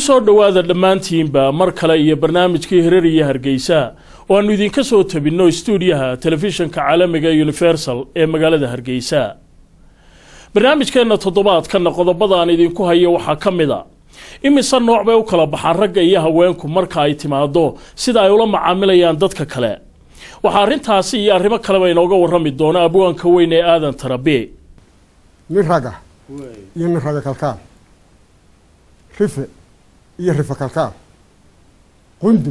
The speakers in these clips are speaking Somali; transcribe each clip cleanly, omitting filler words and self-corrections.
soo dhawaada dhammaantiinba mar kale iyo barnaamijkii Hirar Hargeysa oo aanu idinka soo tabino stuudiyaha telefishinka caalamiga Universal ee magaalada Hargeysa. barnaamijkeena toddobaadkan qodobada aan idinku hayo waxa kamida imisa nooc bay u kala baxaan ragga iyo haweenku marka ay timaado sida ay ula macaamilayaan dadka kale. waxa arintaasi iyo arrimo kale bay inooga warrami doona abwaanka weyn ee Aadan Tarabi. nin raga iyo nin raga kalkaan rife iyo rife kalkaan qundul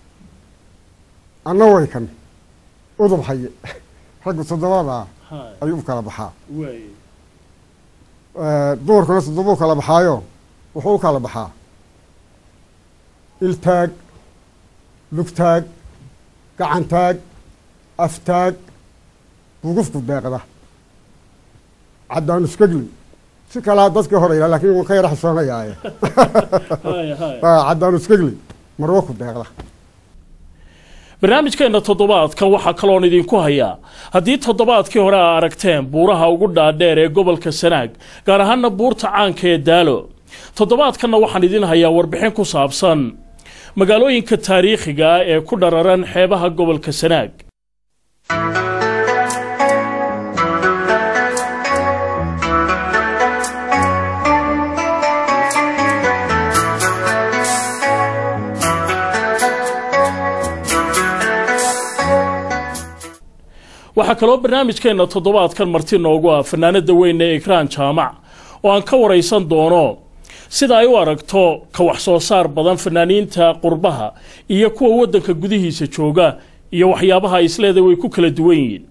anna way kan udub haye raggu toddobada ayuu kala baxaa dumarkuna toddoba kala baxaayo wuxuu kala baxaa iltaag lugtaag gacantaag aftaag bugufku deeqda caddaan iskagli si kala dadka hore laakiin waan ka yara xisoonayaa caddaan iskagli marwo ku deeqda. barnaamijkeena toddobaadka waxa kale oo idinku hayaa haddii toddobaadkii hore aad aragteen buuraha ugu dhaadheer ee gobolka Sanaag gaar ahaan buurta caanka ee Daalo, toddobaadkana waxaan idin hayaa warbixin ku saabsan magaalooyinka taariikhiga ah ee ku dhararan xeebaha gobolka Sanaag. waxa kale oo barnaamijkeena toddobaadkan marti noogu ah fanaanada weyn ee Ikraan Jaamac oo aan ka wareysan doono sida ay u aragto ka wax soo saar badan fanaaniinta qurbaha iyo kuwa wadanka gudihiisa jooga iyo waxyaabaha ay isleedahay way ku kala duwan yihiin.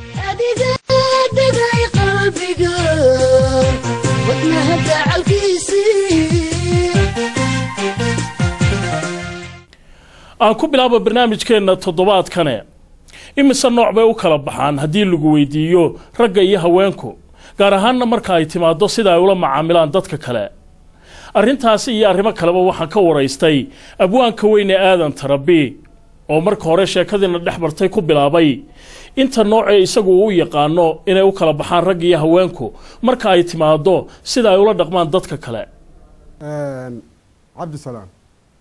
aan ku bilaabo barnaamijkeena toddobaadkan imisa nooc bay u kala baxaan haddii lagu weydiiyo ragga iyo haweenku gaar ahaan marka ay timaado sida ay ula macaamilaan dadka kale. arrintaasi iyo arrimo kaleba waxaan ka wareystay abwaanka weyn ee Aadan Tarabi oo marka hore sheekadina dhexbartay ku bilaabay inta nooc ee isagu uu yaqaano inay u kala baxaan ragga iyo haweenku marka ay timaado sida ay ula dhaqmaan dadka kale. Cabdi Salaam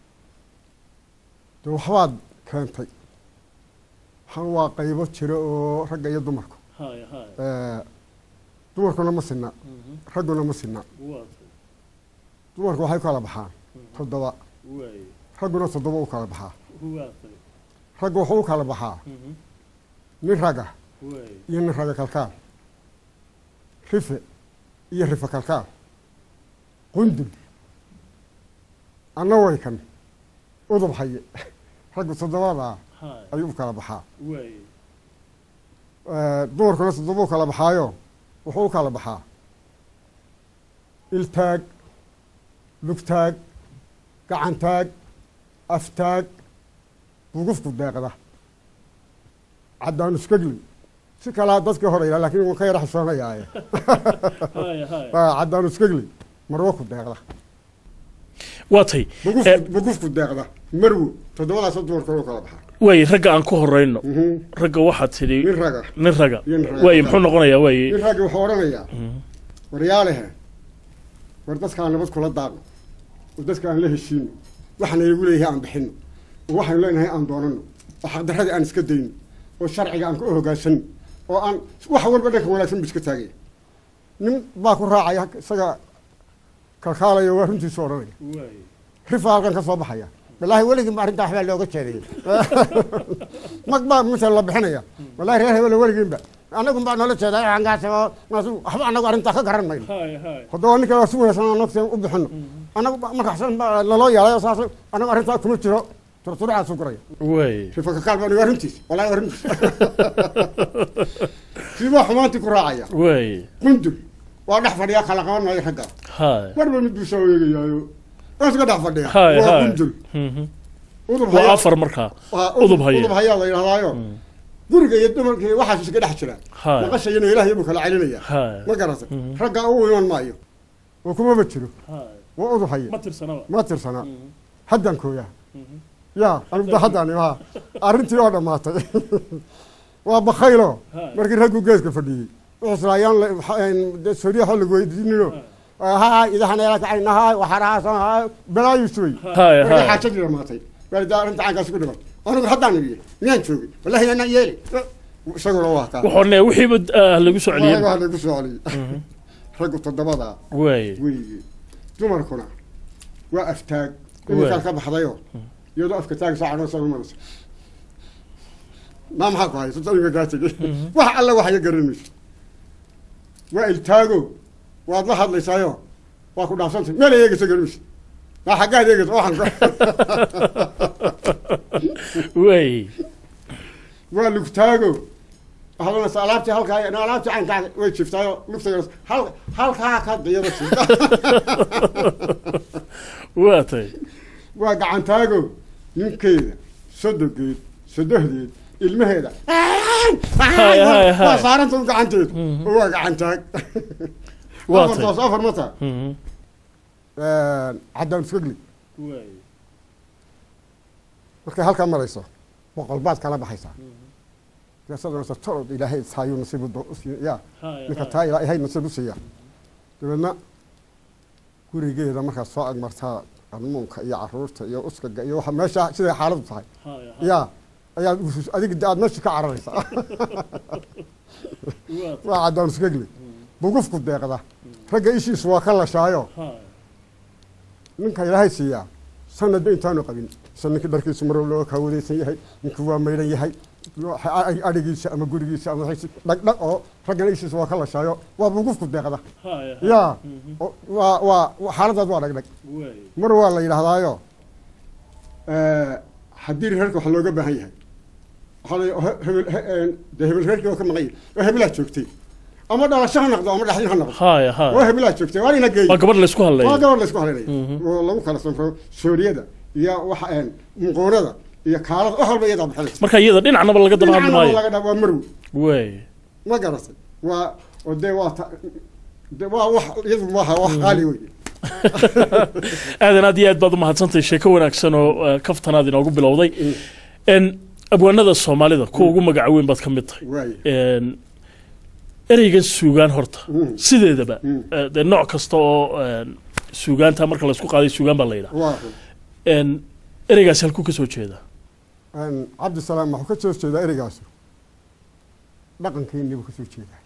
waxaad keentay waa qaybo jira oo ragga iyo dumarku dumarkuna ma sinna ragguna ma sinna. dumarku waxay kala baxaan toddoba ragguna toddoba u kala baxaa. raggu wuxuu kala baxaa nin raga iyo nin raga kalkaan rife iyo rife kalkaan qundul anna way kan udub haye raggu toddobada ayuu kala baxaa. dumarkuna toddoba kala baxaayo wuxuu kala baxaa iltaag lugtaag gacantaag aftaag bugufku deeqda caddaan iskagli si kala dadka hore laakiin waan ka yara xisoonayaa caddaan iskagli marwo ku deeqda waatay bugufku deeqda marwo toddobadaas dumarkuna kala baxaa. way ragga aan ku horeyno ragga waxa tidhi nin raga way muxuu noqonayaa way nin raga wuxuu oranayaa waryaalehe war dadka nabad kula daaqo dadka aan la heshiino waxaan igu leeyahay aan bixino waxaan leenahay aan doonano waxa darrada aan iska dayno oo sharciga aan ku hoggaansan oo aan wax walba dhanka wanaagsan iska taagay nin baa ku raacaya isaga kalkaalayo waa runtii soo oranaya rifa halkan ka soo baxaya والله ولقي ما أرنت أحوال لو قتشري ما قبل مثل الله بحنايا والله ريه ولا ولقي بقى أنا قم بعد نلتش هذا عن قاسم ناسو أحب أنا أرنت أخذ قرن مايل خدوني كلا سوى سنة نفسي وبحنا أنا ما كحسن لا يا لا أساس أنا أرنت أكمل ترى على سكرية وي شوف كقلب أنا أرنتيش والله أرنت في ما حماتي كراعية وي كنت وأنا أحفر يا خلقان ما يحقق هاي مرة ندوسوي يا أنا قاعد أفضل هاي وافر مركا أضب هيا الله يرضى قرق يدمر كي واحد يسكت حشرة نقش ينو إله يبوك العلنية ما قرأت رجع أول يوم مايو وكم بتشرو وأضب هيا ما ترسنا حدا كويا يا أنا بدي حدا أنا ما أرنتي أنا ما تي وبخيله مركي رجع جيز كفدي إسرائيل سوريا حلو جوي دينيو هاي إذا إحنا لك عين هاي وحراسة هاي بلا يسوي هاي حاجة اللي ما تي بعد أنت عن قصة كده أنا بحط عن نبيه مين تشوفي والله أنا يالي شغل واقع وحنا وحي بد lagu soo celiyay waxa lagu soo celiyay raggu todobada way dumarkuna waa aftaag inta ka baxdayo iyadoo afka taag saacado soo ما محق هاي صدقني قاعد واحد الله واحد يقرنيش والتاجو واضح هذا ليسايو واخد عصنت ما لا يجي تقرنيش ما حق هذا يجي واحد وي والتاجو هذا أنا سألتي هل كاي أنا سألتي عن كذا وشفتها لفتة هل كذا يا بس واتي واقع عن تاجو يمكن صدق صدق المهدة هاي صار أنتم قعنتوا واقع عن تاج واطي صافر متى عدم فقلي marka halka marayso boqolbaad kala baxaysa yaasada sartood ilaahay saayo nasiib ya ninka taa ilaahay nasiib u siiya dabadna gurigeeda marka soo agmartaa qarmuunka iyo caruurta iyo uskaga iyo waxa meesha sida xaaladu tahay ya ayaa adiga aad meesha ka cararaysa waa cadaan iskagli bugufku deeqda ragga ishiis waa ka lashaayo ninka ilaahay siiya sanad intaanu qabin sanadkii darkiisu mar loo ka wadaysan yahay ninkii waa meelan yahay arigiisa ama gurigiisa ama dhaqdhaq oo raggan ishiis waa ka lashaayo waa bugufku deeqda ya waa xaaladaad waa dhaqdhaq mar waa la yidhaahdaayo haddii reerka wax looga baahan yahay hebel reerkii oo ka maqan yahay hebelaa joogtay ama dhalasho ha noqdo ama dhaxdin ha noqdo waa hebelaa joogtay waa ina geey waa gabadh la isku hadlayo waa gabadh la isku hadlayo oo lagu kala sanfo sooriyada iyo waxa muqoonada iyo kaalada wax walba iyada bixinaysa marka iyada dhinacnaba laga daba hadli maayo laga daba marw way ma garatay waa oo waa wax iyadu waa wax qaali weey aadan aad iyo aad baad u mahadsantahay sheeko wanaagsan oo kaftanaad inoogu bilowday abwaanada Soomaalida ku ugu magac weyn baad ka mid tahay ereygan suugaan horta sideedaba nooc kasta oo suugaanta marka la isku qaaday suugaan baa la yiraahdaa ereygaas halku ka soo jeeda Cabdi Salaam wuxuu ka soo jeedaa ereygaas dhaqankeennii buu ka soo jeedaa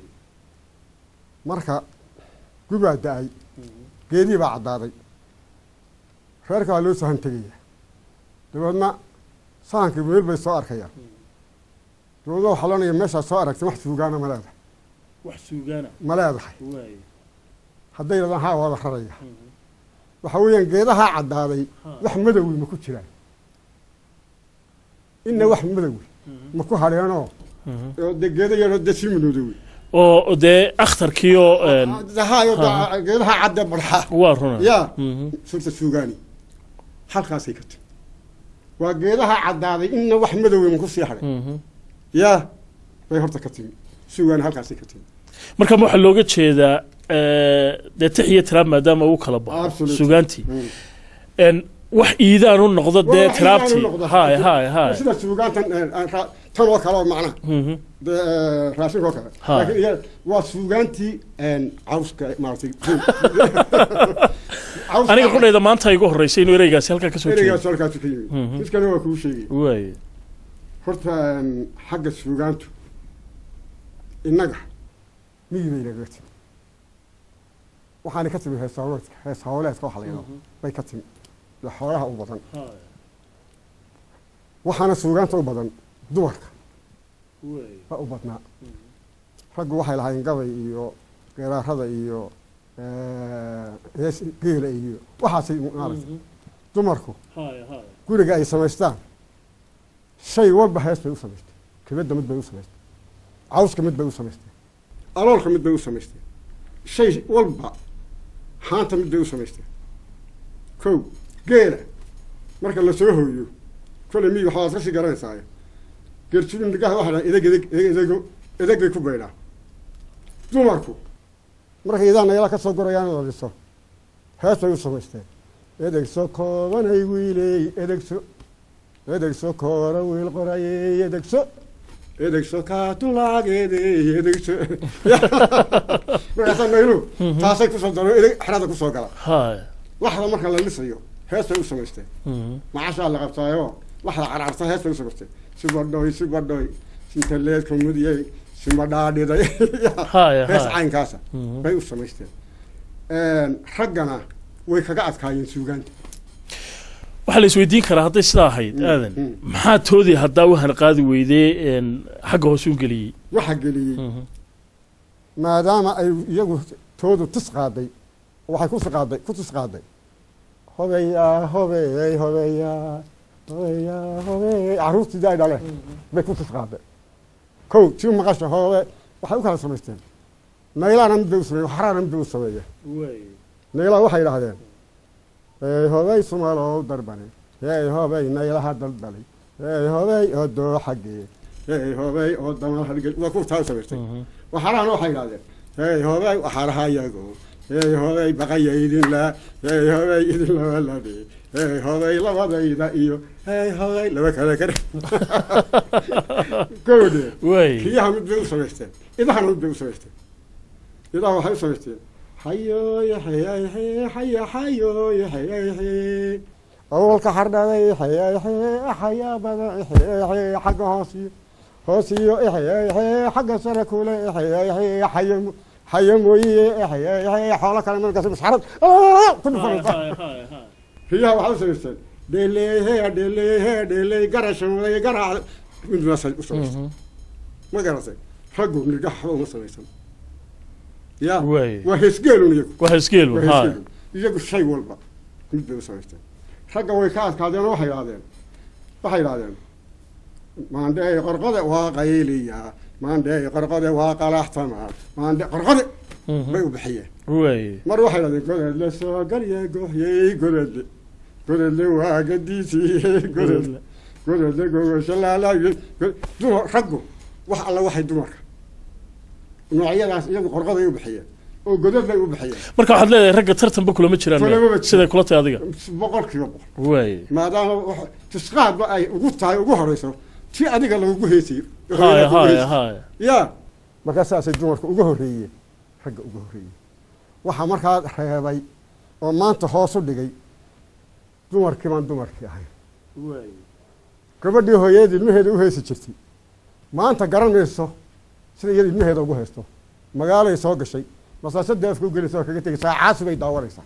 marka gubaa daay geedii baa cadaaday reerka loo sahan tagaya dabadna sahankii meel bay soo arkayaan dabadna waxa loo leeyahay meesha soo aragtay wax suugaana ma leedahay wax suugaana ma leedahay hadday radaan haa wada raraya waxa weeyaan geedaha cadaaday wax madow ma ku jiraan inna wax madow ma ku hareeno oo geedo yar oo si madow oo de akhtarkiyo dahayo geedaha cadda barxa waa runa ya sulta suugaani halkaasay ka timi waa geedaha cadaaday inna wax madow ma ku sii haray ya bay horta ka timi suugaan halkaasay ka timi marka waxa looga jeedaa de tixiya tiraab maadaama uu kala baxo suugaanti wax iidaan u noqdo de tiraabti hay sida suugaantan tan oo kale macna raashin oo kale laakiin waa suugaanti cawska maartay aniga qodayda maanta igu horeysay inuu ereygaasi halka ka soo jeedo ereygaasi halka ka yimid midkana waa ku sheegay way horta xagga suugaantu innaga miyay leeyahay waxaan ka timi hees hawleedka waxa la yiraahdo bay ka timi xoolaha u badan waxaana suugaanta u badan dumarka waa u badnaa raggu waxay lahaayeen gabay iyo geeraarada iyo geela iyo waxaasay maaragtay dumarku guriga ay samaystaan shay walba hees bay u samaystay kibadda mid bay u samaystay cawska mid bay u samaystay aloolka mid bay u samaystay shay walba haanta mid bay u samaystay kow geela marka la soo hooyo kole miyi waxaad ka sii garanaysaa geerjibin dhigaha waxa edegay ku baydhaa dumarku markay idaan nagala ka soo gorayaan la dhiso hees bay u samaysteen edegso koobanay wiiley edegso koora wiil qorayey edegso edegso kaatulaageede edegso markaasaan naylu taasay kusoo daro edeg xerada kusoo gala laxda marka la lisayo hees bay u samaysteen macashaa la qabtaayo laxda carcarta hees bay u samaysteen sibadhoy sintaleedka mudiyey simadhaadhiday hees caynkaasa bay u samaysteen raggana way kaga adkaayeen suugaanta waxaa la isweydiin karaa hadday sidaa ahayd aadan maxaa toodii haddaa u hanqaadi weydee xagga hoos u geliyey waxa geliyey maadaama ay iyagu toodu tis qaaday waxay ku tis qaaday hobeya hobey hobeya hobeya hobey carruurtii ay dhale bay ku tis qaaday kow tii maqasha hoobe waxay u kala samaysteen naylaana mid bay u sameeye xaraana mid bay u sameeye naylaa waxay idhaahdeen hobey sumalow darbane hobey naylaha daldalay hobey oo doo xaggee hobey oo damal hargel waa ku taa samaystay waxaaraana waxay idhahdeen hobey waxaaraha iyago hobey baqaya idinla hobey idinla walade hobey labadayda iyo hobey laba kale kale gowde kiyaha mid bay u samaysteen idahana mid bay u samaysteen idaha waxay u samaysteen hayo hayo hayo awalka xardhaday xaya badan xagga hoosiyo xagga sare kule xayo mooye xoolo kale markaas masxarad ku dhufanaysa riyaha waxaa u samaysteen dheeley garashamuday garaac midnaasay u samaysteen ma garatay raggu nirga waxba uma samaysan ya waa heesgeelun iyagu shay walba mid bay u samaysteen ragga way ka adkaadeen oo waxay idhahdeen maandheey qorqode waa qayliya maandheey qorqode waa qalaxtama qorqode bay u bixiyeen mar waxay idhahdeen godedle soo galye gohyey godedle waa gadiisiyey godedle gogasho laalaayey raggu wax alla waxay dumarka noocyadaas iyagu qorqoday u bixiyeen oo godad bay u bixiyeen marka waxaad leedahay ragga tartanba kulama jiraan siday kula tahay adiga boqolkiiba boqol maadaama tisqaadba ay ugu tahay ugu horeyso ti adiga lagugu heesiyo ya markaa saasay dumarka uga horreeyeen ragga uga horreeyeen waxaa markaa reebay oo maanta hoos u dhigay dumarkii baan dumarkii ahayn gabadhii hooyadii ilmaheeda u heesi jirtay maanta garan mayso sida iyada ilmaheeda ugu haysto magaalay soo gashay masaasada afka u gelaysa oo kaga tegaysaa caasi bay daawanaysaa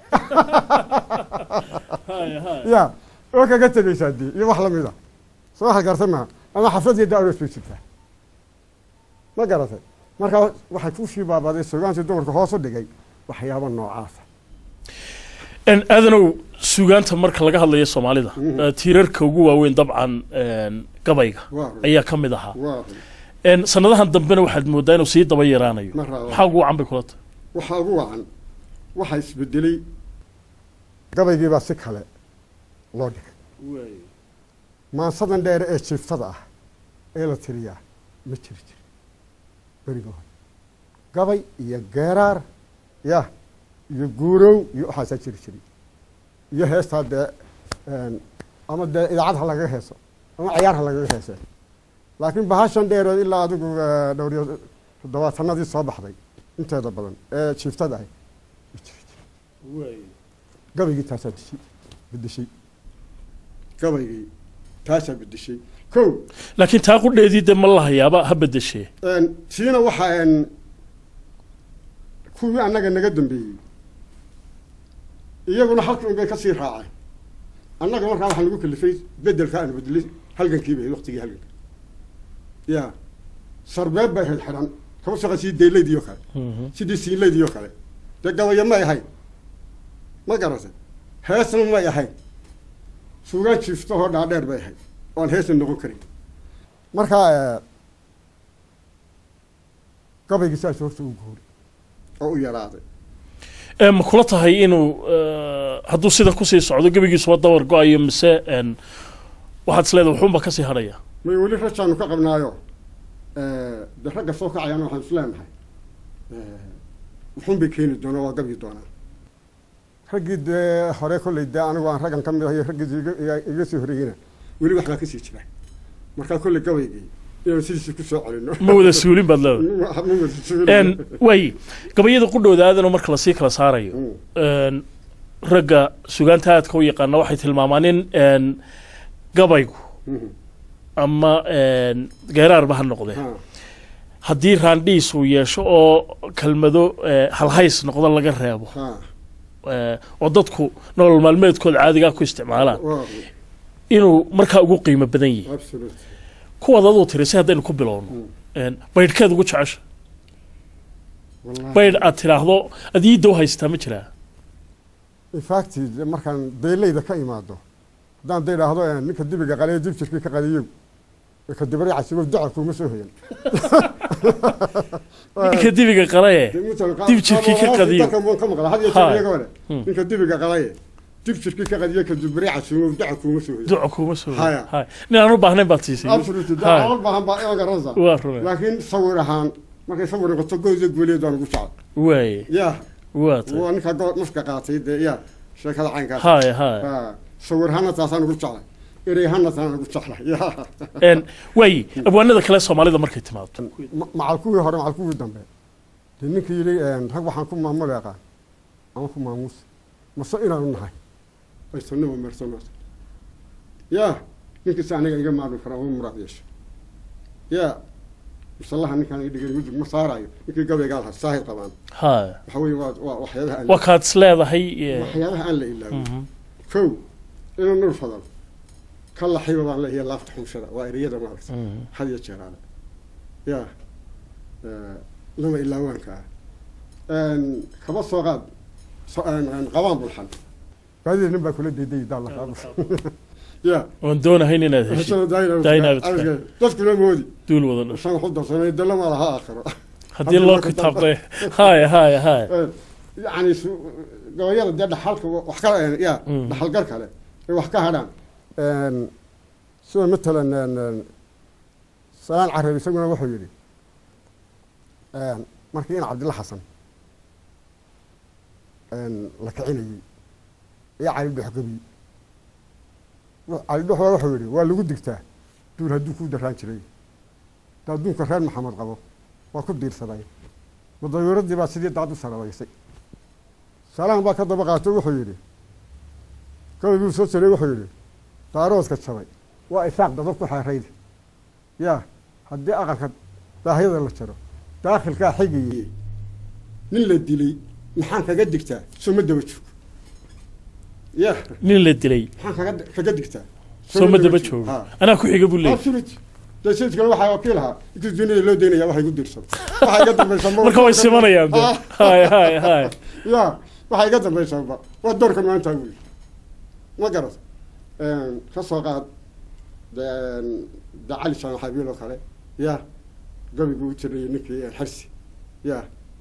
ya oo kaga tegaysaa dii iyo wax lamid a soo waxa gartay maa ama xafladii daaros bay jirtaa ma garatay markaa waxay ku shii baabaday suugaantii dumarka hoos u dhigay waxyaaba noocaasa aadanow suugaanta marka laga hadlayo soomaalida tiirarka ugu waaweyn dabcan gabayga ayaa ka mid ahaa sanadahan dambena waxaad moodaa inuu sii daba yaraanayo maxaa ugu wacan bay kula tahay waxaa ugu wacan waxaa isbedelay gabaygiibaa si kale loo dhigay maansadan dheere ee jiiftada ah ee la tiriyaa ma jiri jiri beriga hore gabay iyo geeraar ya iyo guurow iyo waxaasaa jiri jiri iyo heestaa dee ama dee idaacad ha lagaga heeso ama cayaar ha lagaga heese laakiin bahashan dheerood ilaa adigu dhowriyo 70-nadii soo baxday inteeda badan ee jiiftada ahay ma jiri jiri gabaygii taasaa bedeshay gabaygii taasaa bedeshay kow laakiin taa qudheedii dee ma lahayaaba ha bedeshee tiina waxaa kuwii annaga naga dambeeyey iyaguna halkii un bay ka sii raaceen annaga markaa waxaa nagu kalifay bedelka aan bedelay halgankii bay waqtigii halganka ya sarbeeb bay ahayd xidhan kama shaqa sii daylaydii oo kale sidii siinlaydii oo kale dee gabaya may ahayn ma garatay heesna may ahayn suugaan jiiftahoo dhaadheer bay ahayd oan heesna noqon karin markaa gabaygii saas horta u guuri oo u yaraaday ma kula tahay inuu hadduu sida kusii socdo gabaygiisuba dabar go-ayo mise waxaad is leedahay wuxuunba kasii hadhaya may weli rajaanu ka qabnaayo de ragga soo kacayaana waxaan is leenahay wuxuun bay keeni doonaa waa gabyi doonaa raggii dee hore kolley dee anigu aan raggan ka mid ahayo raggii iga sii horreeyeyna weli wax baa kasii jira markaa kolley gabaygii iyo sidii ku soo celino ma wada suulin baad leedahay way gabayada qudhoodaadana marka la sii kala saarayo ragga sugaanta aadka u yaqaana waxay tilmaamaan in gabaygu ama geeraarba ha noqde haddii raandhiis uu yeesho oo kelmado halhays noqdo laga reebo oo dadku nolol maalmeedkooda caadigaa ku isticmaalaan inuu markaa ugu qiimo badan yahay kuwaad aduu tiri si haddaynu ku bilowno baydhkeed ugu jecesha baydh aad tidhaahdo adiidda u haystaa ma jiraa infact markaan beelayda ka imaado haddaan da idhaahdo ninka dibiga qaleyo dibjirkii ka qadiyow ka dibari casibo daca kuuma soo hoyan ninka dibiga qalaye dibjirkii ka qadiyo ka maqla had iyo jeer iyaga ninka dibiga qalaye dibjirkii ka qadiyo ka dibari casibo daca kuuma soo hoyan daca kuuma soo hoyan hay nin aan u baahnayn baad siisay absolutely daca u baahan baa iyaga ranza laakiin sawir ahaan markay sawir noqoto gooda guuleed aan ugu jecel way ya waat waa ninka good nafka qaatay ya sheekada caynkaas hay sawir ahaan taasaan ugu jeclay erey ahaan taasaan ugu jeclay way abwaanada kale Soomaalida markay timaado macal kuwii hore macal kuwii dambe ninkii yiri rag waxaan ku maamul yaqaan ama ku maamuus maso inaan nahay ay sanoo marsanaa ya ninkii saaniga iga maamul kara oo muraad yeesho ya masallaha ninkaan dhigay mudug ma saarayo ninkii gabaygaal ha saahid qabaan waxa weeye waa waxyaabaha wakaad leedahay waxyaabaha aan la ilaawin kow inuu nur fadal kala xiiba baan leeyahay laafta xunshada waa eriyada maaragtay had iyo jeer aan ya lama ilaawanka kaba soo qaad qabaan bulxan baadii nin baa kula deeday daal la qaado ya on doonahayn inaad hesho daynaad dadku la moodi duul wada dhasho shan xudda sanay dalama laha aakhiro haddii loo kitaabay hay yani gabayada dee dhaxalka wax ka ya dhaxalgar kale ee wax ka hadhaan sida matalan salaan carabi isaguna wuxuu yidhi markii in cabdilla xasan la kicinayey iyo cali dhuxgabi cali dhuxwa wuxuu yidhi waa lagu digtaa duul hadduu kuu daraan jiray daa adduunka reer maxamed qabo waa ku diirsaday madawiiradii baa sidii daad u sarabaysay salaan baa ka daba qaato wuxuu yidhi gabayguu soo saray wuxuu yidhi daaroodka jabay waa isaaq dadab ku xeerayda ya haddii aqalka daahyada la jaro daakhilkaa xigayey nin la dilay maxaan kaga digtaa soo ma daba joogo ya nin la dilay maxaan kaga digtaa soo ma daba joogo anaa ku xiga buu leeyahay absolutely dadkana waxaa wakiil ahaa intii dunida loo deynaya waxay ku diirsan waxay ka dambaysaa marka way simanayaan hay ya waxay ka dambaysaa waa doorka maanta wiil ma garat ka soo qaad da cali shan xabiil oo kale ya gabigu u jiray ninkii xarsi ya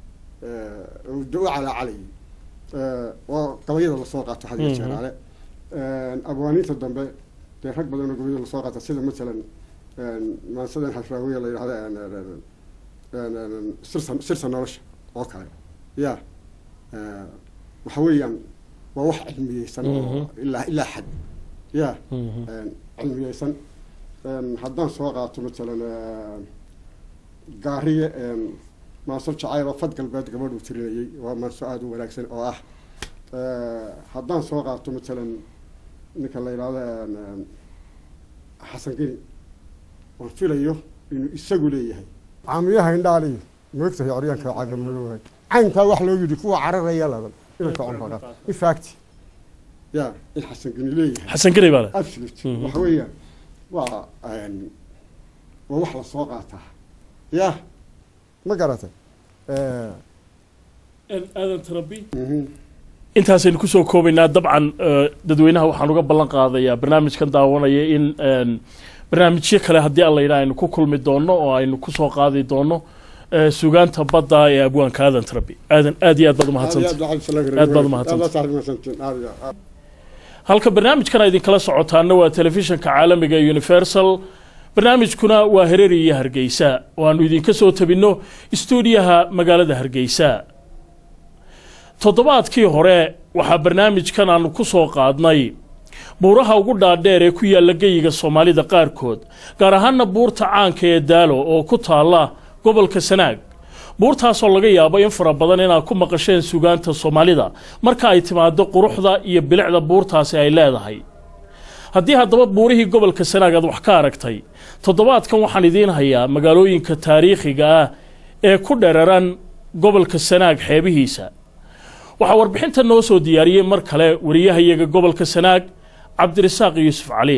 u calaa calayay waa gabayada lasoo qaato had iyo jeer ale abwaaniinta dambe dee rag badan oo gabayada lasoo qaata sida masalan maansadan xafraawiya la yidhahdo sirta nolosha oo kale ya waxa weeyaan waa wax cilmiyeysan oo ilaa xad ya cilmiyeysan haddaan soo qaato masalan gaariye maanso jacayl oo fad galbeed gabadhuu tirinayey waa maanso aada u wanaagsan oo ah haddaan soo qaato masalan ninka la yidhahdo xasan geni waan filayo inuu isagu leeyahay caamiyaha indhaali moogtahay coryaanka cagamadoohay caynkaa wax loo yidhi kuwa cararaya ladan inanka cunraga infact ya in xasan geni leeyahay xasan geni baa absolute waxa weeyaan waa wax la soo qaataa ya ma garatay aadan tarabi intaasaynu kusoo koobaynaa dabcan dadweynaha waxaan uga ballan qaadayaa barnaamijkan daawanaya in barnaamijyo kale haddii alla yidhaha aynu ku kulmi doono oo aynu kusoo qaadi doono sugaanta badda ee abwaanka aadan tarabi aadan aad iyo aad baad umahadsantahay halka barnaamijkan idinkala socotaana waa telefishinka caalamiga universal barnaamijkuna waa Hareeri iyo Hargeysa waanu idinka soo tabino stuudiyaha magaalada Hargeysa toddobaadkii hore waxa barnaamijkan aanu ku soo qaadnay buuraha ugu dhaadheer ee ku yaalla geyiga Soomaalida qaarkood gaar ahaanna buurta caanka ee Daalo oo ku taala gobolka Sanaag buurtaas oo laga yaabo in fara badan inay ku maqasheen suugaanta Soomaalida marka ay timaado quruxda iyo bilicda buurtaasi ay leedahay haddii haddaba buurihii gobolka Sanaag aad wax ka aragtay toddobaadkan waxaan idiin hayaa magaalooyinka taariikhiga ah ee ku dheeraran gobolka Sanaag xeebihiisa waxa warbixinta noo soo diyaariyay mar kale wariyahayaga gobolka Sanaag Cabdirasaaq Yuusuf Cali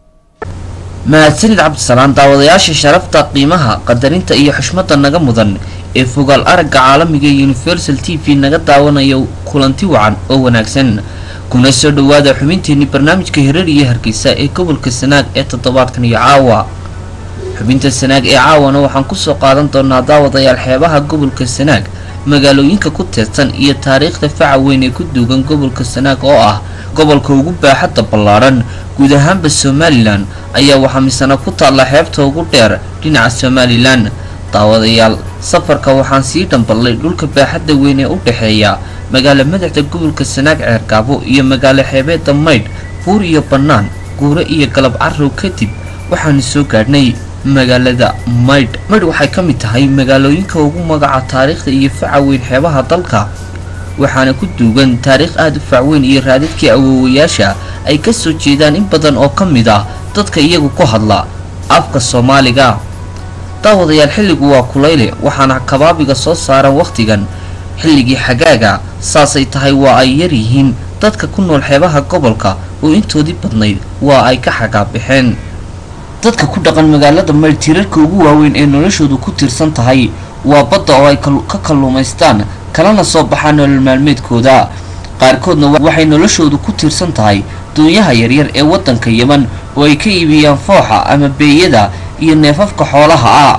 mahadsanid Cabdisalaam daawadayaasha sharafta qiimaha qadarinta iyo xushmada naga mudan ee fogaal aragga caalamiga Universal TV naga daawanayo kulanti wacan oo wanaagsan kuna soo dhawaada xubinteeni barnaamijka Hirar iyo Hargeysa ee gobolka Sanaag ee toddobaadkan iyo caawa xubinta Sanaag ee caawana waxaan ku soo qaadan doonaa daawadayaal xeebaha gobolka Sanaag magaalooyinka ku teedsan iyo taariikhda faca weyn ee ku duugan gobolka Sanaag oo ah gobolka ugu baaxadda ballaaran guud ahaanba Somaliland ayaa waxa misana ku taala xeebta ugu dheer dhinaca Somaliland daawadayaal safarka waxaan sii dhambalay dhulka baaxadda weyn ee u dhaxeeya magaalo madaxda gobolka Sanaag Ceergaabo iyo magaalo xeebeedda Maydh buur iyo bannaan guure iyo galab carrow kadib waxaan soo gaadhnay magaalada Maydh waxay ka mid tahay magaalooyinka ugu magaca taariikhda iyo faca weyn xeebaha dalka waxaana ku duugan taariikh aad u fac weyn iyo raadadkii awoowayaasha ay ka soo jeedaan in badan oo ka mid ah dadka iyagu ku hadla afka Soomaaliga daawadayaal xilligu waa kuleyle waxaana kabaabiga soo saaran waqtigan xilligii xagaaga saasay tahay waa ay yar yihiin dadka ku nool xeebaha gobolka oo intoodii badnayd waa ay ka xagaabixeen dadka ku dhaqan magaalada Maydh tirarka ugu waaweyn ee noloshoodu ku tirsan tahay waa badda oo ay ka kalluumaystaan kalana soo baxaan nolol maalmeedkooda qaarkoodna waxay noloshoodu ku tirsan tahay doonyaha yaryar ee wadanka Yemen oo ay ka iibiyaan fooxa ama beeyada iyo neefafka xoolaha ah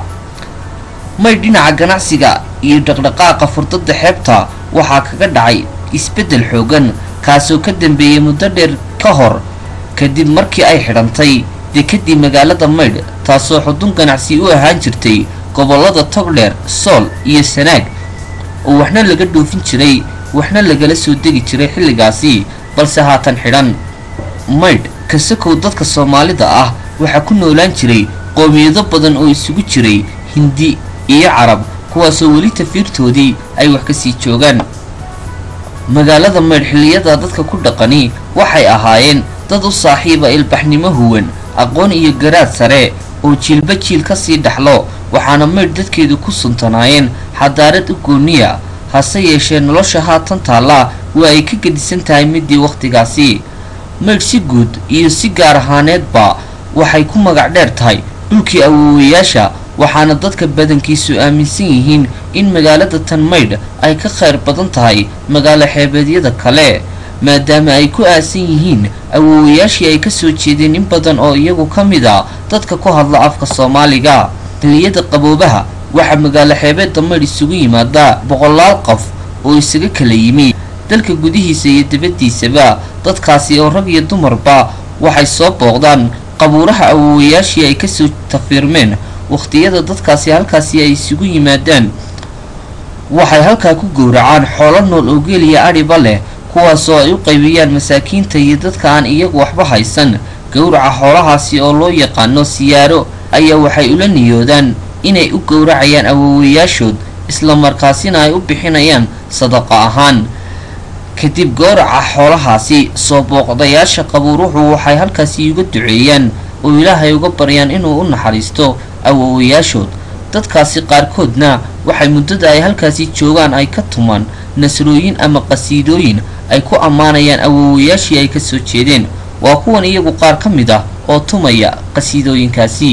Maydh dhinaca ganacsiga iyo dhaqdhaqaaqa furdada xeebta waxaa kaga dhacay isbedel xoogan kaasoo ka dambeeyay muddo dheer ka hor kadib markii ay xidhantay dekadii magaalada Maydh taasoo xudun ganacsi u ahaan jirtay gobolada Togdheer Sool iyo Sanaag oo waxna laga dhoofin jiray waxna lagala soo degi jiray xilligaasi balse haatan xidhan Maydh kasakow dadka Soomaalida ah waxa ku noolaan jiray qoomiyado badan oo isugu jiray Hindi iyo Carab kuwaasoo weli tafiirtoodii ay wax ka sii joogaan magaalada Maydh xilliyada dadka ku dhaqani waxay ahaayeen dad u saaxiiba ilbaxnimo huwan aqoon iyo garaad sare oo jiilba jiil ka sii dhaxlo waxaana Maydh dadkeedu ku suntanaayeen xadaarad u gooniya hase yeeshee nolosha haatan taala waa ay ka gedisan tahay midii waqtigaasi Maydh si guud iyo si gaar ahaaneedba waxay ku magac dheer tahay dhulkii awoowayaasha waxaana dadka badankiisu aaminsan yihiin in magaalada tan Maydh ay ka khayr badan tahay magaalo xeebeedyada kale maadaama ay ku aasan yihiin awoowayaashii ay ka soo jeedeen in badan oo iyagu ka mid ah dadka ku hadla afka Soomaaliga xilliyada qaboobaha waxa magaalo xeebeedda Maydh isugu yimaada boqolaal qof oo isaga kala yimi dalka gudihiisa iyo dibaddiisaba dadkaasi oo rag iyo dumarba waxay soo booqdaan qabuuraha awoowayaashii ay ka soo tafiirmeen waqtiyada dadkaasi halkaasi ay isugu yimaadaan waxay halkaa ku gowracaan xoolo nool oo geel iyo adhiba leh kuwaasoo ay u qaybiyaan masaakiinta iyo dadka aan iyagu waxba haysan gowraca xoolahaasi oo loo yaqaano siyaaro ayaa waxay ula niyoodaan inay u gowracayaan awoowayaashood isla markaasina ay u bixinayaan sadaqa ahaan kadib gowraca xoolahaasi soo booqdayaasha qabuuruhu waxay halkaasi uga duceeyaan oo Ilaahay uga baryaan inuu u naxariisto awoowayaashood dadkaasi qaarkoodna waxay muddada ay halkaasi joogaan ay ka tumaan nasrooyin ama qasiidooyin ay ku ammaanayaan awoowayaashii ay ka soo jeedeen waa kuwan iyagu qaar ka mid ah oo tumaya qasiidooyinkaasi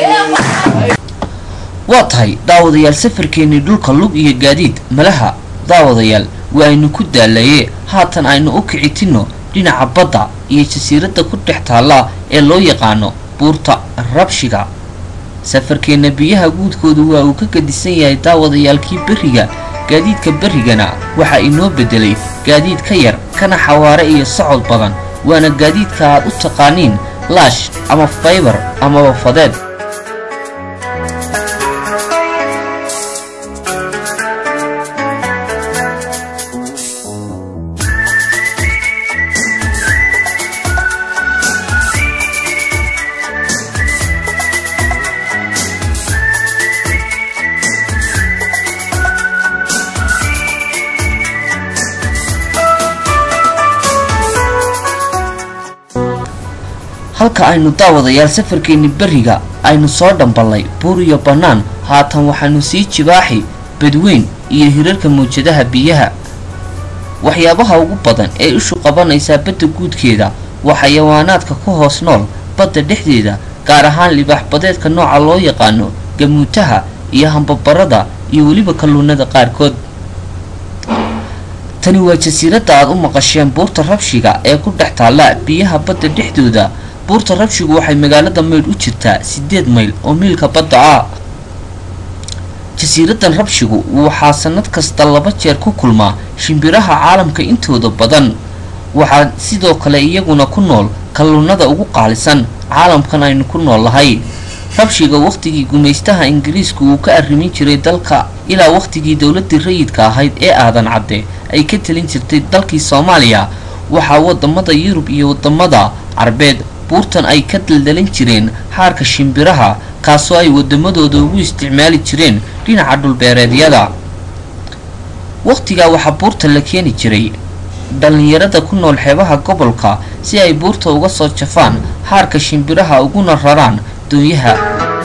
waa tahay daawadayaal safarkeennii dhulka lug iyo gaadiid malaha daawadayaal waa aynu ku daalaye haatan aynu u kicitinno dhinaca badda iyo jasiiradda ku dhex taalla ee loo yaqaano buurta rabshiga safarkeenna biyaha guudkoodu waa uu ka gadisan yahay daawadayaalkii berriga gaadiidka berrigana waxaa inoo beddelay gaadiid ka yar kana xawaare iyo socod badan waana gaadiidka aad u taqaaniin laash ama faybar amaba fadeed halka aynu daawadayaal safarkeenni berriga aynu soo dhamballay buur iyo bannaan haatan waxaanu sii jibaaxi badweyn iyo hirarka mawjadaha biyaha waxyaabaha ugu badan ee ishu qabanaysaa badda guudkeeda waa xayawaanaadka ku hoos nool badda dhexdeeda gaar ahaan libaax badeedka nooca loo yaqaano gamuutaha iyo hambabarada iyo weliba kalluunada qaarkood tani waa jasiiradda aad u maqasheen buurta rabshiga ee ku dhex taalla biyaha badda dhexdooda buurta rabshigu waxay magaalada maydh u jirtaa 8 mayl oo miilka badda ah jasiiraddan rabshigu waxaa sanad kasta 2 jeer ku kulmaa shimbiraha caalamka intooda badan waxaa sidoo kale iyaguna ku nool kalluunada ugu qaalisan caalamkan aynu ku nool lahay rabshiga waqtigii gumaystaha ingiriisku uu ka arrimin jiray dalka ilaa waqtigii dowladii rayidka ahayd ee aadan cadde ay ka talin jirtay dalkii Soomaaliya waxaa wadamada Yurub iyo wadamada Carbeed buurtan ay ka daldalan jireen xaarka shimbiraha kaasoo ay wadamadooda ugu isticmaali jireen dhinaca dhulbeereedyada waqtiga waxa buurta la keeni jiray dhalinyarada ku nool xeebaha gobolka si ay buurta uga soo jafaan xaarka shimbiraha uguna raraan doonyaha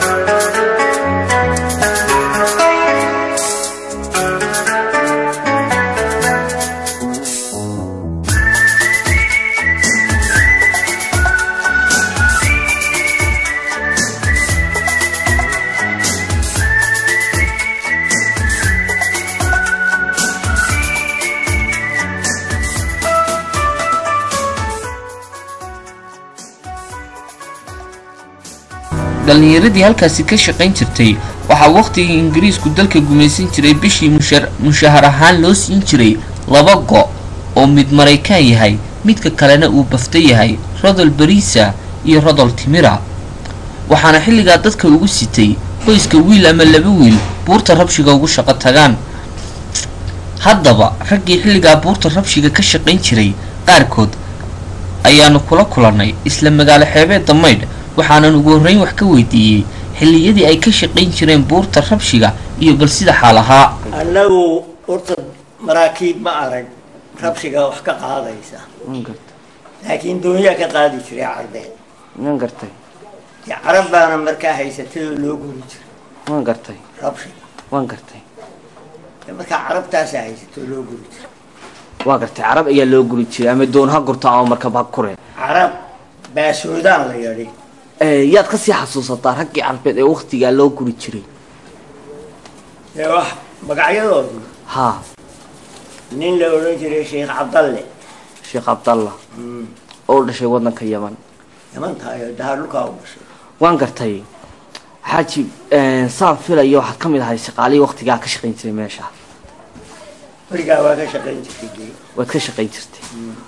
dhalinyaradii halkaasi ka shaqayn jirtay waxaa waqtigii ingiriisku dalka gumaysan jiray bishii mushahar ahaan loo siin jiray 2 go oo mid Mareykaan yahay midka kalena uu bafta yahay rodol bariisa iyo rodol timira waxaana xilliga dadka ugu sitay qoyska wiil ama 2 wiil buurta rabshiga ugu shaqo tagaan haddaba raggii xilliga buurta rabshiga ka shaqayn jiray qaarkood ayaanu kula kulanay isla magaalo xeebeedda Maydh waxaanan ugu horeyn wax ka weydiiyay xilliyadii ay ka shaqayn jireen buurta rabshiga iyo bal sida xaalaha annagu urta maraakiib ma arag rabshiga wax ka qaadaysa laakiin doonyaa ka qaadi jiray Carbeed waan gartay ya carab baana markaa haysatay loo guri jiray waan gartay rabshiga waan gartay markaa carabtaas haysatay loo guri jiray waan gartay carab ayaa loo guri jiray ama doon ha gurta ama markab ha kureen carab baasuudaan la yiri yaad ka sii xasuusataa raggii Carbeed ee waqtiga loo guri jiray wax magacyadoodu ha nin la oran jiray Sheikh Abdallah oo dhashay wadanka Yaman tahay daarulka u dhashay waan gartay xaaji saan filayo waxa kamid ahay shaqaalii waqtiga ka shaqayn jiray meesha wariga waa ka shaqayn jirtay waad ka shaqayn jirtay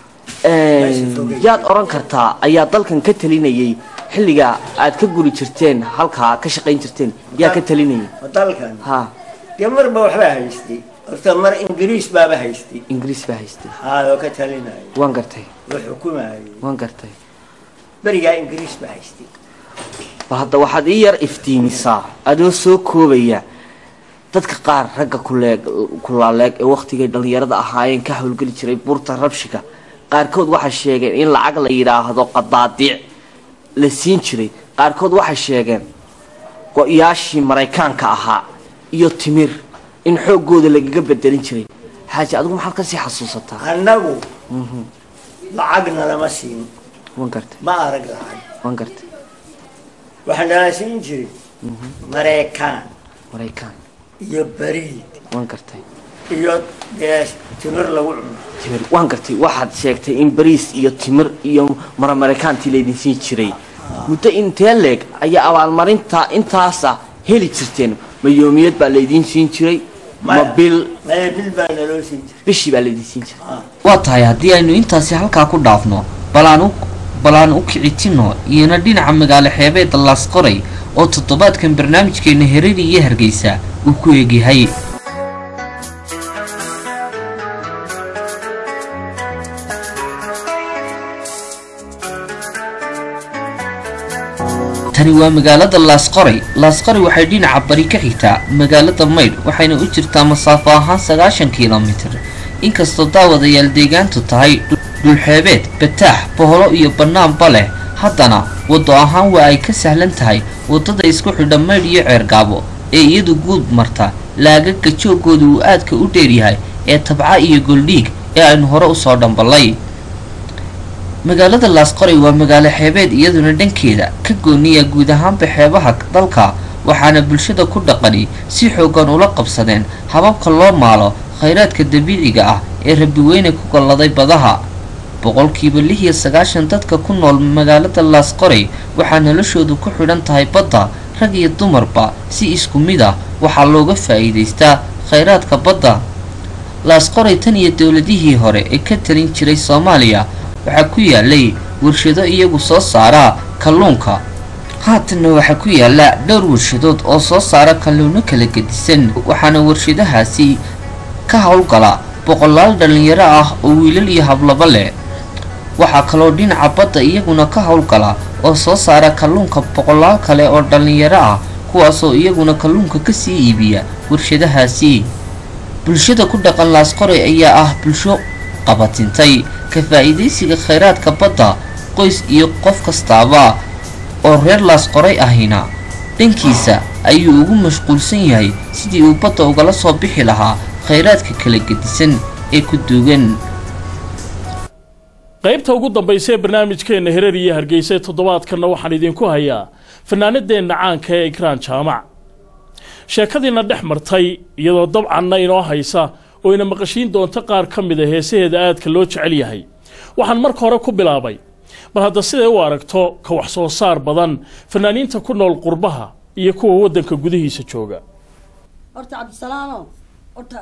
yaad oran kartaa ayaa dalkan ka talinayay xilliga aad ka guri jirteen halka ka shaqayn jirteen yaa ka talinayay dalkan ha demar ba waxba haystay horta mar Ingiriis baaba haystay Ingiriis baa haystay haa ka talinay waan gartay wuxuu xukumayay waan gartay bariga Ingiriis baa haystay hadda waxaad ii yar iftiimisaa adoo soo koobaya dadka qaar ragga kulaaleeg ee waqtiga dhalinyarada ahaayeen ka hawlgali jiray buurta rabshiga qaarkood waxa sheegeen in lacag la yiraahdo qadaadiic la siin jiray qaarkood waxa sheegeen go'yaashii Mareykaanka ahaa iyo timir in xoogooda lagaga bedelin jiray xaaji adigu maxaad ka sii xasuusataa annagu lacagna lama siin waan gartay ma arag lacag waan gartay waxaan la siin jiray maraykan maraykan iyo bariid waan gartay iyo timir lagu cuno timir waan gartay waxaad sheegtay in bariis iyo timir iyo maraykantii laydin siin jiray muddo intee leeg ayaa abaalmarinta intaasa heli jirteen ma yoomiyad baa laydin siin jiray ma bil baa naloo siin jiray bishii baa laydin siin jiray waa tahay haddii aynu intaasi halkaa ku dhaafno balaan u kicitino iyona dhinaca magaalo xeebeedda laasqoray oo toddobaadkan barnaamijkeena Hareeri iyo Hargeysa uu ku eegyahay tani waa magaalada laasqoray waxay dhinaca bari ka xigtaa magaalada Maydh waxayna u jirtaa masaafo ahaan 90 kiiloomitir inkastoo daawadayaal deegaantu tahay dhul xeebeed bataax boholo iyo banaanba leh haddana wado ahaan waa ay ka sahlan tahay wadada isku xidha Maydh iyo Ceergaabo ee iyadu guud marta laagaga joogoodu uu aadka u dheer yahay ee Tabca iyo Goldhiig ee aynu hore u soo dhambalay magaalada laasqoray waa magaalo xeebeed iyaduna dhankeeda ka gooniya guud ahaanba xeebaha dalka waxaana bulshada ku dhaqani si xoogan ula qabsadeen hababka loo maalo khayraadka dabiiciga ah ee Rabbi weyne ku galladay badaha boqolkiiba 96 dadka ku nool magaalada laasqoray waxaa noloshoodu ku xidhan tahay badda rag iyo dumarba si isku mid ah waxaa looga faa'iideystaa khayraadka badda laasqoray tan iyo dawladihii hore ee ka talin jiray Soomaaliya waxaa ku yaalay warshado iyagu soo saara kalluunka haatan waxaa ku yaala dhowr warshadood oo soo saara kalluunno kala gedisan waxaana warshadahaasi ka howlgala boqolaal dhalinyaro ah oo wiilal iyo hablaba leh waxaa kaloo dhinaca badda iyaguna ka howlgala oo soo saara kalluunka boqolaal kale oo dhalinyaro ah kuwaasoo iyaguna kalluunka ka sii iibiya warshadahaasi bulshada ku dhaqan laasqoray ayaa ah bulsho qabatintay ka faa'iideysiga khayraadka badda qoys iyo qof kastaaba oo reer laasqoray ahina dhankiisa ayuu ugu mashquulsan yahay sidii uu badda ugala soo bixi lahaa khayraadka kala gedisan ee ku duugan qaybta ugu dambaysa ee barnaamijkeena Hareeri iyo Hargeysa toddobaadkana waxaan idinku hayaa fanaanadeena caanka ee Ikraan Jaamac sheekadiina dhex martay iyadoo dabcanna inoo haysa oo ina maqashiin doonto qaar ka mid ah heesaheeda aadka loo jecel yahay waxaan marka hore ku bilaabay bal hadda siday u aragto ka wax soo saar badan fanaaniinta ku nool qurbaha iyo kuwa wadanka gudihiisa jooga horta Cabdisalaano horta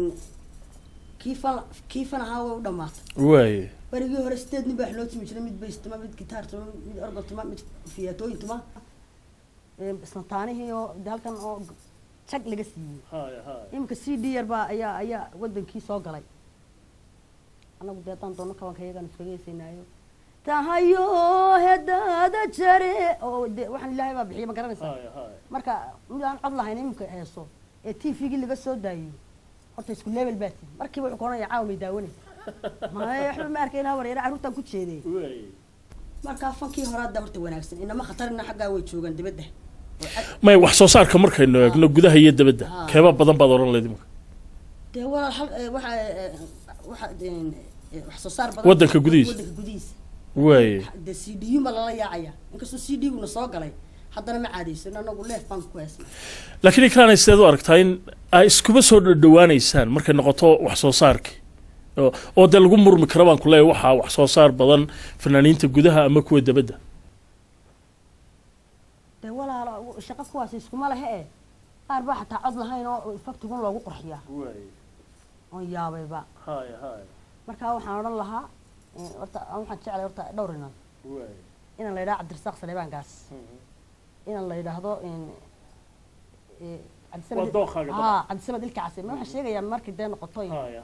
kiifan ahaa way u dhamaatay way barigii hore sideed nin baa loo timi jiray mid bass tuma mid guitar tuma mid organ tuma mid fiyaatooyin tuma isnataanihii oo halkan oo jag laga siiyay imka CD yarba ayaa wadankii soo galay anagu deetan doono kabanka iyaga isku geesinaayo tahayo hedada jare oo waxaan ilaahay baa bixiyo ma garanaysaa marka mid aan cod lahayn imka heeso ee TV-gi laga soo daayo horta isku level baati markii wuxuu koonaya caawimay daawanaysa ma waxba ma arkayna wareer caruurtan ku jeeday marka fankii horaada horta wanaagsan inama khatarna xagga way joogan dibadda may wax soo saarka markaynu eegno gudaha iyo dibadda keeba badan baad oran leedahay de walaal waxa wax soo saar badan wadanka gudihiisa way de CD-yu ma la yaacaya inkastoo CD-guna soo galay haddana ma caadeysan anagu leef baan ku heesnaa laakiin Ikraan isleedo aragtaa in ay iskuba soo dhawaanaysaan markay noqoto wax soo saarka oo dal lagu murmi karo baan ku leeyahay waxa wax soo saar badan fanaaniinta gudaha ama kuwa dibadda de walaal shaqo kuwaas iskuma laha qaar baa xataa cod lahayn oo faktigun loogu qurxiyaa oo yaabayba marka waxaan oran lahaa horta waxaan jeclay horta dhowrinan inaan la yiraahdo Cabdirasaaq Saleebaan gaas inaan la yiraahdo Cabdisamad ilkaasi ma waxaan sheegayaa markii dee noqoto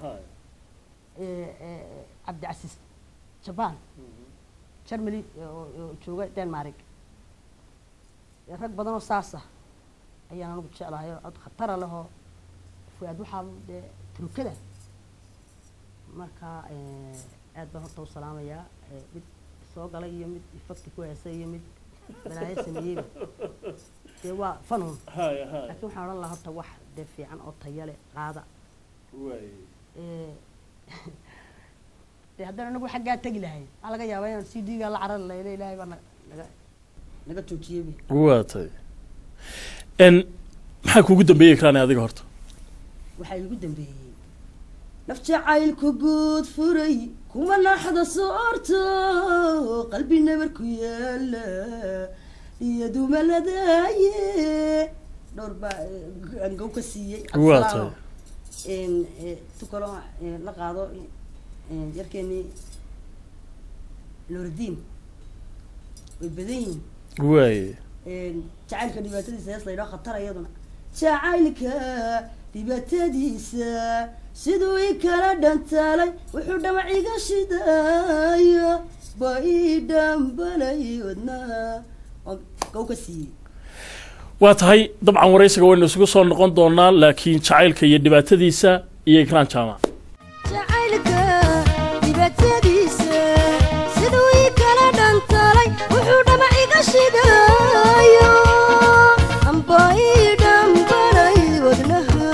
Cabdicasiis Jabaan Germany jooga Denmark rag badan oo saasa ayaan anigu jeclahay cod khatar leh oo fuad waxa turkada marka aad baan horta u salaamayaa mid soo galay iyo mid fakti ku heesay iyo mid balaahay sameeyay waa fanuun laakiin waxaan oran lahaa horta wax de fiican oo tayo leh qaada de haddana anagu xaggaa tagi lahayn waxaa laga yaabaa inaan CD-ga la carar lahayn ilaahay baa naga joojiyey waatay إن maxaa kuugu dambeeyay Ikraan adiga horta waxay ugu dambeeyay naf jacaylku guud furay kuma naxda soorto qalbina markuu yaala iyadu maladaaye dhorba angow ka siiyay waata tukalo la qaado yarkeeni Nuruddin way badan way jacaylka dhibaatadiisa hees la yidhaho khatar iyaduna jacaylka dhibaatadiisa siduu i kala dhantaalay wuxuu dhamaciga shidaayo ba ii dhambalay wadnaha gow ka siiyey waa tahay dabcan waraysiga waynu isugu soo noqon doonaa laakiin jacaylka iyo dhibaatadiisa iyo Ikraan Jaamac jacaylka dhibaatadiisa siduu i kala dhantaalay wuxuu dhamaciga shidaayo amba ii dhambalay wadnaha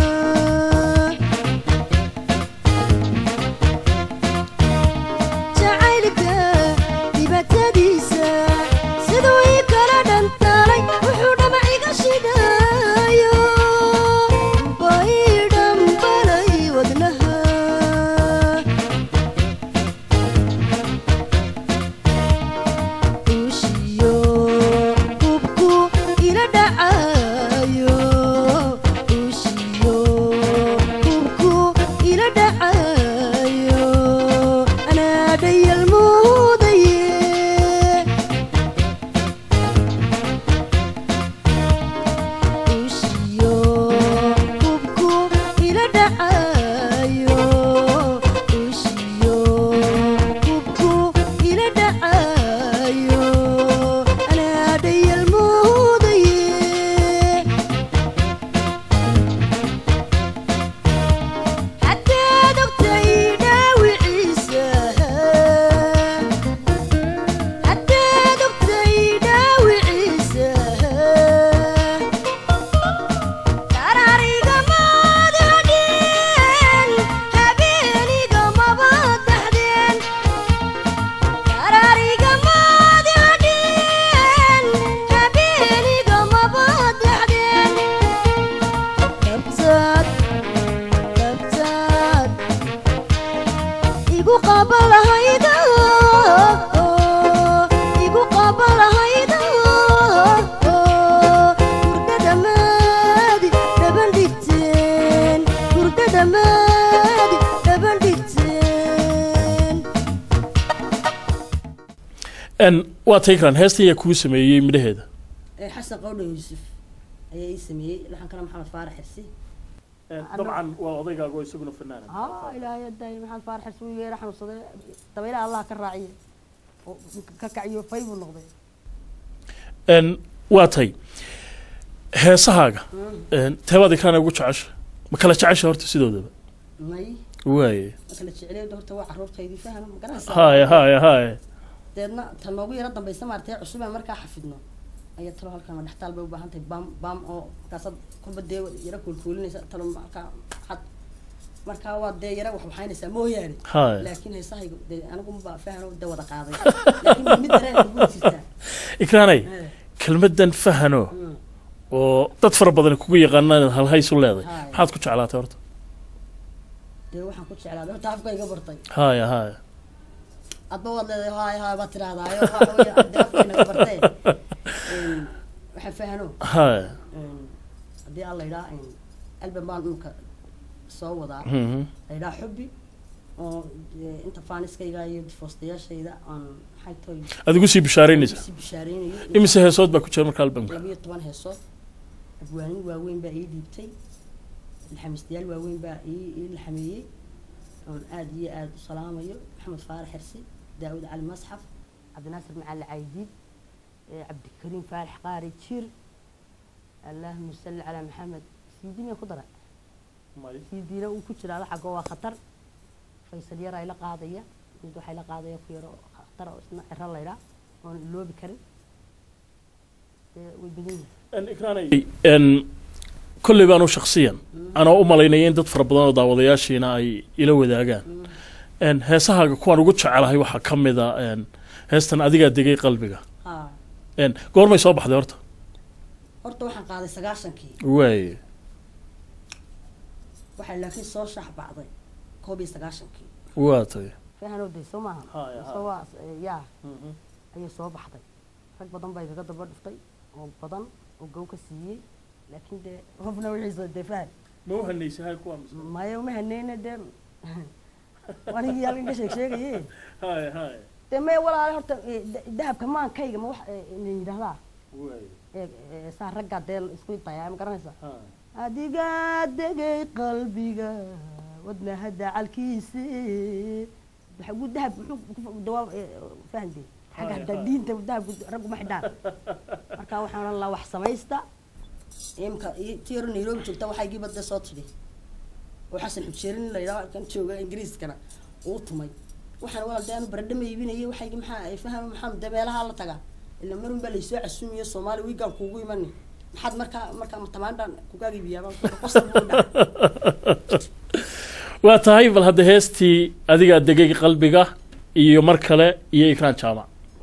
jacaylka dhibaatadiisa siduu i kala dhantaalay wuxuu dhamaciga shidaayo amba ii dhambalay wadnaha ushiyo hubku ila dhacayo ushiyo hubku ila dhacayo anaa dhayal muudaye ushiyo hubku ila dhacayo ushiyo hubku ila dhacayo anaa dhayal muudaye haddaad ogtay dhaawiciisa haddaad ogtay dhaawiciisa qararigamaad hadheen habeenigama daxdeen qararigamaad hadheen habeenigama daxdeen dabtaad igu qabalahayda igu qabalahayda hurdada maadi dhaban dhigteen hurdada maadi dhaban dhigteen إن waa tahay Ikraan heesta ayaa kugu sameeyay midhaheeda xasan qowdho yuusuf ayaa ii sameeyey laxankana maxamed faarax xirsi dabcan waa odaygaaga oo isaguna fanaan ilaahay aday maxamed faarax xirsi uu yeeray xanuunsaday dabaylaha allah ka raaciye oo ka kaciyo faybu noqday إن waa tahay heesahaaga teebad Ikraan ugu jecesha ma kala jecesha horta sidoodaba may way kala jecleeyay horta waa caruurtaydii fahana ma garanaysaa hay deedna tan noogu yara dambaysa maartay cusub aan markaa xafidno ayaa talo halkan ma dhaxtaal bay u baahan tahay bam oo markaasad kulba dee yara kuulkuulinaysa talo markaa waa dee yara wax waxaynaysaa mooyaane hay laakiin heesahayga dee anigu ma fahano dee wada qaaday laakiin mid dareen ugu jirtaa Ikraanay kelmadan fahano oo dad fara badan kugu yaqaanaan hal haysu leedahay maxaad ku jeclaatay horta dee waxaan ku jeclaaday horta afka iga bartay hay adba waad leedahay hay baad tirahdaayo waxa weeye dee afka inaga bartay waxaan fahano hay haddii alla yidhaa album baan dhulka soo wadaa la yidhaa xubbi oo inta faaniskayga iyo difoostayaashayda aan maxay tahay adigu sii bishaaraynaysa si bishaareynayo imise heesood baa ku jira marka albumka 12 heesood abwaanin waaweyn baa ii dhiibtay الحمستيال واوين با الحمية عاد يا سلاميو محمد فارح حرسي داود على المصحف عبد الناصر مع العايدين عبد الكريم فارح قاري تشير اللهم صل على محمد سيدنا خضرة سيدنا وكتشر على حقه خطر فيصل يرى إلى قاضية يدو حيل قاضية في خطر اسمه الله يرى ولو بكر ويبدين الإكراني إن كل بانو شخصيا أنا أمالينيين دد فربضان وداودياشينا أي إلى وداقان إن هسها كوان وقتش على هاي وحا كمدا إن هستن أديقا دقي قلبك إن قول ما يصاب حدا ورطة horta waxaan qaaday 9kii waay waxaa laakiin soo shax bacday 9kii waa tay fahanoo day soo maaha soo waa yaa ayay soo baxday rag badan bay kaga daba dhuftay oo badan oo gow ka siiyey laakiin de hofna wixii soo defaan ma u hanaysahay kuwa maya ma hanayna de wanigi yaalin ka sheegayay hay de ma walaal horta dahabka maankayga ma wax yiraahdaa waay saa ragga deel isku tayaa ma garanaysa adiga degay qalbiga wadna hada calkiisi waxa uu dahab muxuu dawaab fahanti xaga diinta dahab rag ma xidhaan marka waxaan la wax samaysta imka tiir Nairobi joogta waxay gibada soo tidhi oo xasan xusheerin la yiraahdo kan jooga Ingiriiskana uu tumay waxaan walaal baradhama iibinayay waxay maxaa ay faham maxamed dabeelaha la taga ila marun baa la soo casuumiyo Soomaali wiigan kuugu imanay maxad marka tamaandhan ku gaabiyaaba waa tahay bal hadda heestii adiga degay qalbiga iyo mar kale iyo Ikraan Jaamac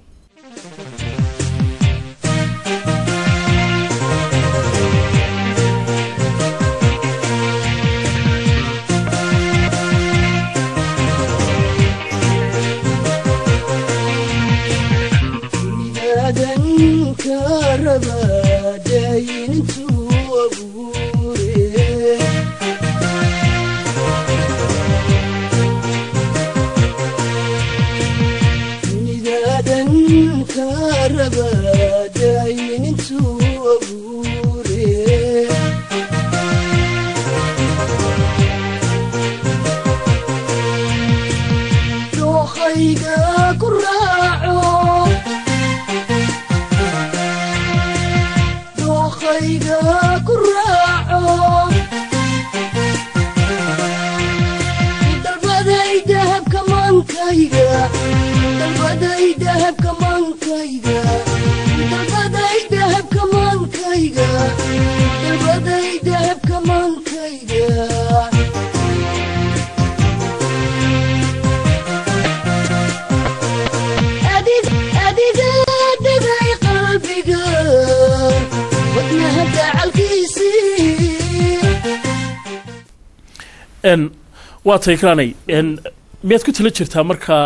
waa tay Ikraanay miyaad ku tala jirtaa marka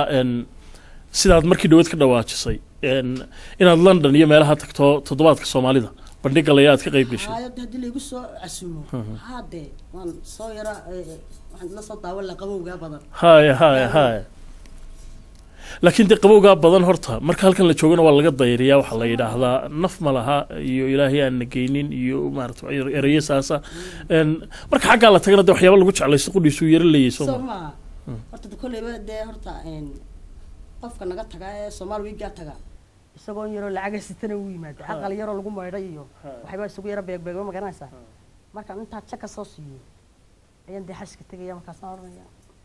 sidaad markii dhawaad ka dhawaajisay inaad London iyo meelaha tagto toddobaadka Soomaalida bandhiga la yaad ka qayb gashay hadii la igu soo casuumo haade waan soo yara waxaan la soo daawan la qabowga badan hay laakiin de qabowga badan horta marka halkan la joogana waa laga dayriyaa waxa la yiraahdaa naf ma laha iyo ilaahay aan nageynin iyo maarto erayasaasa marka xagga la tagana de waxyaabo lagu jeclaysto qudhiisu yar leeyso horta kulleeba de horta qofka naga taga ee Soomaali wiiga taga isagoo yaro lacag sitana u yimaado aqal yaro lagu meeray iyo waxba isugu yara beeg ma garanaysa marka inta chaka soo siiyo ayaan de xaska tagaya marka saarnaya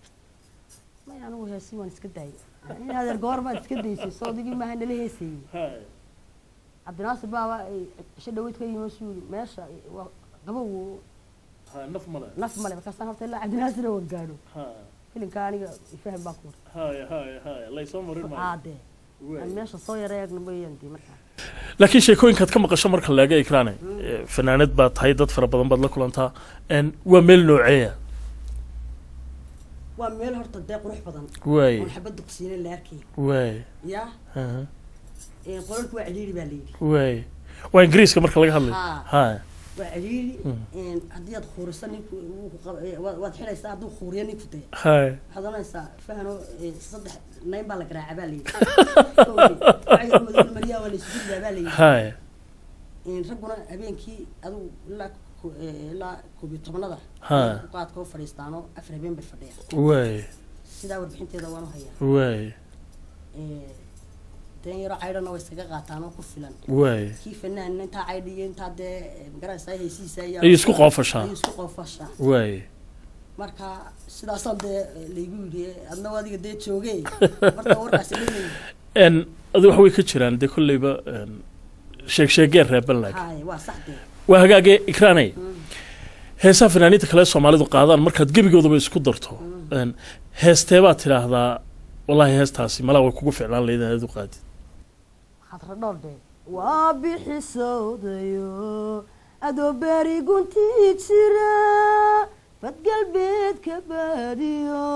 ma yaanu heesi waan iska daayay in hada goorma iska daysay soodigi ma han la heesay Abdinaasir baaba shadawid ka yimo suul meesha qabow naf male marka san horta la Abdinaasir oo gaaro filimka aniga faham baa ku hay la soo marin ma meesha soo yareegna weeyandii marka laakiin sheekooyinkaad ka maqasho marka laga Ikraanay fanaanad baa tahay dad fara badan bad la kulantaa waa meel nooceeya waa meel horta deeq qurux badan way xabad duqsiina la arkay way ya qolku waa ciliiri baa leeyahay way waa Ingiriiska marka laga hadlayo ha waa ciliiri hadii aad khurisan waad xiraysaa haduu khuriyo ninku day hay hadanaysa fahano saddex nayn baa la garaacay baa leeyahay ay madal mariya wala isku baa leeyahay hay raguna habeenkii adu la koobi tobanada qaad ka fariistaano afar habeen bay fadhiyaan way sida warbixinteeda waan hayaa way yaro caydana way iskaga qaataan oo ku filan way kii fanaan inta caydiyeen inta de garasay haysiisa ay isku qoofashaa way marka sidaas oo de leegu yiri adna wadiga de joogay marka warkaas leeyahay adu wax way ka jiraan de kullayba sheegeen reeban laag hay waa saxde waa hagaage Ikraanay heesaha fanaaniinta kale Soomaalidu qaadaan markaad gebigoodaba isku darto heesteeba tiraahdaa wallahi heestaasi mala way kugu ficlaan leedahay aad u qaadid khadra dhoolde وبحسوديو أدو باري قنتي تسرى فاتقلبيت كباديو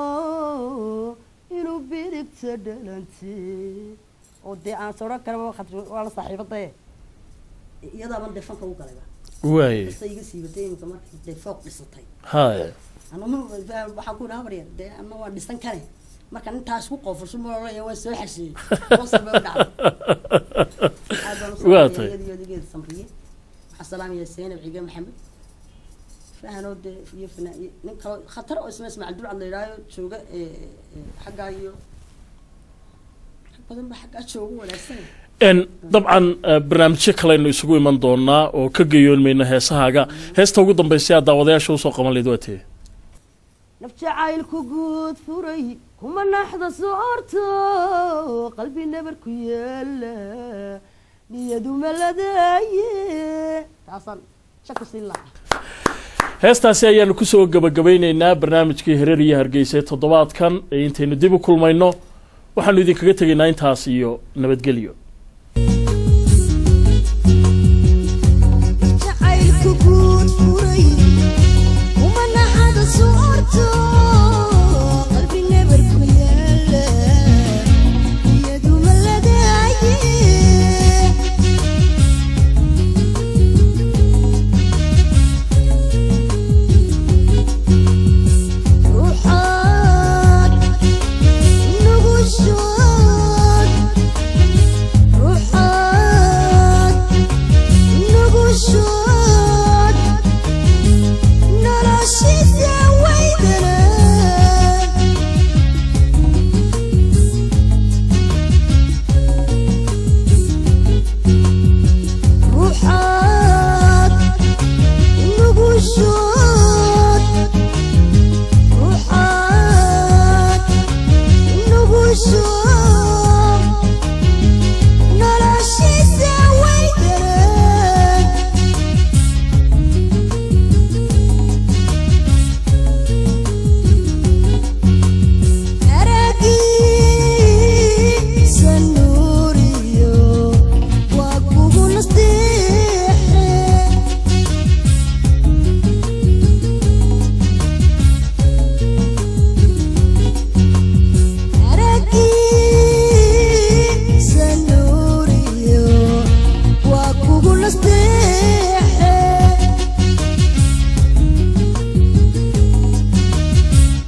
إنو بيرك تسدلنتي ودي أنا صورك كربا خطر ولا صاحبتي يدا من دفنك وقلبا واي بس يجي بدين كمان دفوق لسطي هاي أنا مو بحكون أمري ده أنا واحد دستن كره ما كان أنت أسوق قفل شو مرة يا وسوي حسي وصل بقى واتي يدي السمرية السلام يا سين بعيد محمد فأنا ود في فنا خطر اسمه عبد الله راي شو حق أيو بدل ما حق شو ولا سنة إن طبعا برنامج كله إنه يسوي من دونا وكجيون من هساجا هسه وجودهم بس يا داوديا شو سوق من لدوتي نفس عائل كجود فري هم نحظى صورته قلبي نبر كيلا نيدو ملدايه تعصن شكو سيلا heestaasi ayaanu kusoo gabagabaynaynaa barnaamijkii Hareeriya Hargeysa toddobaadkan intaynu dib u kulmayno waxaanu idinkaga tegaynaa intaas iyo nabadgelyo